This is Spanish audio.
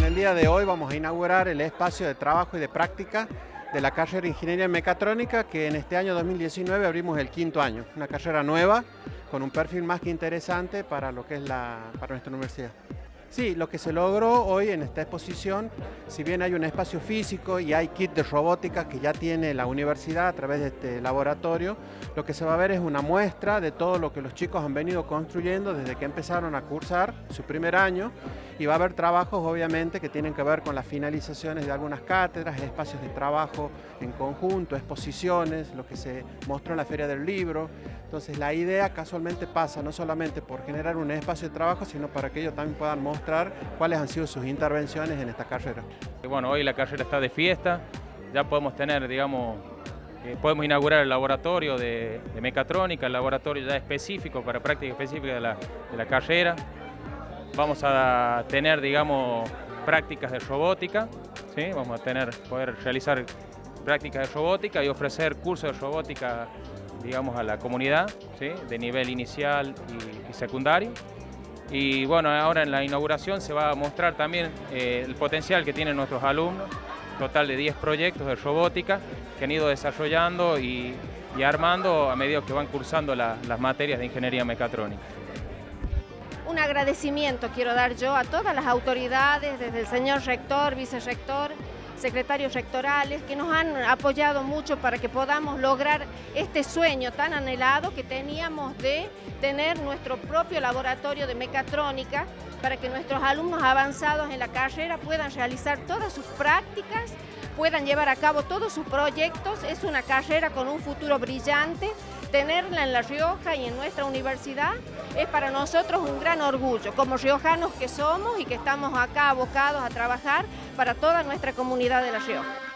el día de hoy vamos a inaugurar el espacio de trabajo y de práctica de la carrera de Ingeniería Mecatrónica, que en este año 2019 abrimos el 5º año. Una carrera nueva, con un perfil más que interesante para lo que es para nuestra universidad. Sí, lo que se logró hoy en esta exposición, si bien hay un espacio físico y hay kit de robótica que ya tiene la universidad a través de este laboratorio, lo que se va a ver es una muestra de todo lo que los chicos han venido construyendo desde que empezaron a cursar su primer año, y va a haber trabajos obviamente que tienen que ver con las finalizaciones de algunas cátedras, espacios de trabajo en conjunto, exposiciones, lo que se mostró en la Feria del Libro. Entonces la idea casualmente pasa no solamente por generar un espacio de trabajo, sino para que ellos también puedan mostrar cuáles han sido sus intervenciones en esta carrera. Bueno, hoy la carrera está de fiesta, ya podemos tener, digamos, podemos inaugurar el laboratorio de mecatrónica, el laboratorio ya específico para práctica específica de la carrera. Vamos a tener, digamos, prácticas de robótica, ¿sí? Vamos a poder realizar prácticas de robótica y ofrecer cursos de robótica, digamos, a la comunidad, ¿sí? De nivel inicial y secundario. Y bueno, ahora en la inauguración se va a mostrar también el potencial que tienen nuestros alumnos, total de 10 proyectos de robótica que han ido desarrollando y armando a medida que van cursando las materias de ingeniería mecatrónica. Un agradecimiento quiero dar yo a todas las autoridades, desde el señor rector, vicerrector, secretarios rectorales, que nos han apoyado mucho para que podamos lograr este sueño tan anhelado que teníamos de tener nuestro propio laboratorio de mecatrónica, para que nuestros alumnos avanzados en la carrera puedan realizar todas sus prácticas, puedan llevar a cabo todos sus proyectos. Es una carrera con un futuro brillante. Tenerla en La Rioja y en nuestra universidad es para nosotros un gran orgullo, como riojanos que somos y que estamos acá abocados a trabajar para toda nuestra comunidad de La Rioja.